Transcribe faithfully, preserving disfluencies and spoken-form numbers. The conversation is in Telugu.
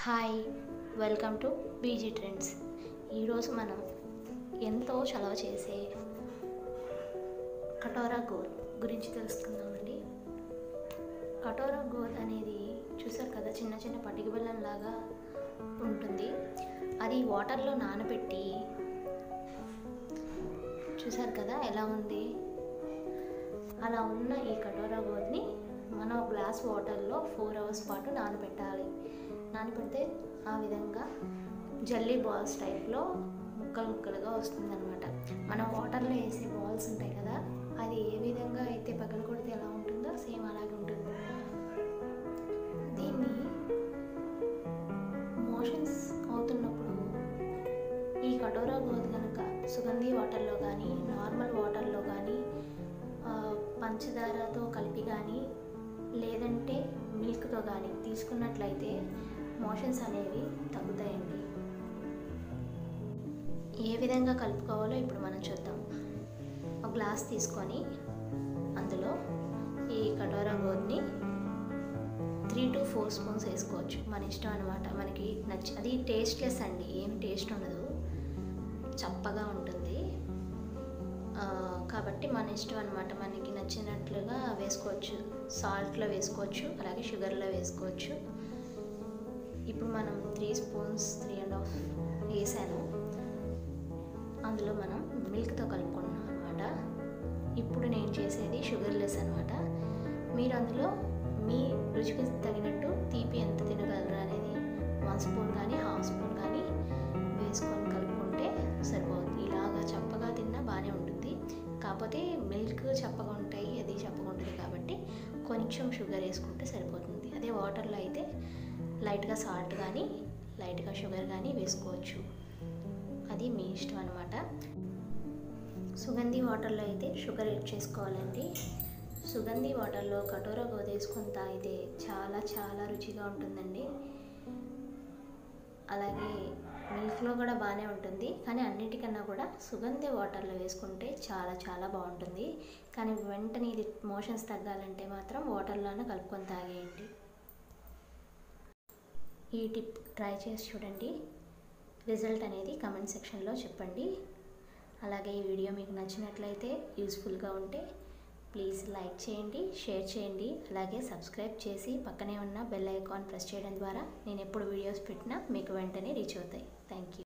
Hi, welcome to BG trends. ఈరోజు మనం ఎంతో చలవ చేసే కటోరా గోత్ గురించి తెలుసుకుందామండి. కటోరా గోత్ అనేది చూసారు కదా, చిన్న చిన్న పటిక బెల్లంలాగా ఉంటుంది. అది వాటర్లో నానబెట్టి చూసారు కదా ఎలా ఉంది. అలా ఉన్న ఈ కటోరా గోత్ని మనం ఒక గ్లాస్ వాటర్లో ఫోర్ అవర్స్ పాటు నానబెట్టాలి. నానబెడితే ఆ విధంగా జల్లీ బాల్స్ టైప్లో ముక్కలు ముక్కలుగా వస్తుందన్నమాట. మనం వాటర్లో వేసే బాల్స్ ఉంటాయి కదా, అది ఏ విధంగా అయితే పగల కొడితే ఎలా ఉంటుందో సేమ్ అలాగే ఉంటుంది. దీన్ని మోషన్స్ అవుతున్నప్పుడు ఈ కటోరా గోత్ కనుక సుగంధి వాటర్లో కానీ నార్మల్ వాటర్లో కానీ పంచదారతో కలిపి కానీ లేదంటే మిల్క్తో కానీ తీసుకున్నట్లయితే మోషన్స్ అనేవి తగ్గుతాయండి. ఏ విధంగా కలుపుకోవాలో ఇప్పుడు మనం చూద్దాం. ఒక గ్లాస్ తీసుకొని అందులో ఈ కటోరా గోత్ని త్రీ టు ఫోర్ స్పూన్స్ వేసుకోవచ్చు, మన ఇష్టం అనమాట. మనకి నచ్చి అది టేస్ట్లెస్ అండి, ఏం టేస్ట్ ఉండదు, చప్పగా ఉంటుంది. కాబట్టి మన ఇష్టం అనమాట, మనకి నచ్చినట్లుగా వేసుకోవచ్చు. సాల్ట్లో వేసుకోవచ్చు, అలాగే షుగర్లో వేసుకోవచ్చు. ఇప్పుడు మనం three spoons three and half వేసాను. అందులో మనం మిల్క్తో కలుపుకుంటున్నాం అనమాట. ఇప్పుడు నేను చేసేది షుగర్లెస్ అనమాట. మీరు అందులో మీ రుచికి తగినట్టు తీపి ఎంత తినగలరా అనేది వన్ స్పూన్ కానీ హాఫ్ స్పూన్ కానీ వేసుకొని కలుపుకుంటే సరిపోతుంది. ఇలాగా చప్పగా తిన్నా బాగానే ఉంటుంది. కాకపోతే మిల్క్ చప్పగా ఉంటాయి, అది చప్పగా ఉంటుంది కాబట్టి కొంచెం షుగర్ వేసుకుంటే సరిపోతుంది. అదే వాటర్లో అయితే లైట్గా సాల్ట్ కానీ లైట్గా షుగర్ కానీ వేసుకోవచ్చు, అది మీ ఇష్టం అనమాట. సుగంధి వాటర్లో అయితే షుగర్ యాడ్ చేసుకోవాలండి. సుగంధి వాటర్లో కటోరా గోత్ వేసుకొని తాగితే చాలా చాలా రుచిగా ఉంటుందండి. అలాగే మిల్క్లో కూడా బాగానే ఉంటుంది, కానీ అన్నిటికన్నా కూడా సుగంధి వాటర్లో వేసుకుంటే చాలా చాలా బాగుంటుంది. కానీ వెంటనే ఇది మోషన్స్ తగ్గాలంటే మాత్రం వాటర్లోనే కలుపుకొని తాగేయండి. ఈ టిప్ ట్రై చేసి చూడండి, రిజల్ట్ అనేది కమెంట్ సెక్షన్లో చెప్పండి. అలాగే ఈ వీడియో మీకు నచ్చినట్లయితే, యూస్ఫుల్గా ఉంటే ప్లీజ్ లైక్ చేయండి, షేర్ చేయండి, అలాగే సబ్స్క్రైబ్ చేసి పక్కనే ఉన్న బెల్ ఐకాన్ ప్రెస్ చేయడం ద్వారా నేను ఎప్పుడు వీడియోస్ పెట్టినా మీకు వెంటనే రీచ్ అవుతాయి. Thank you.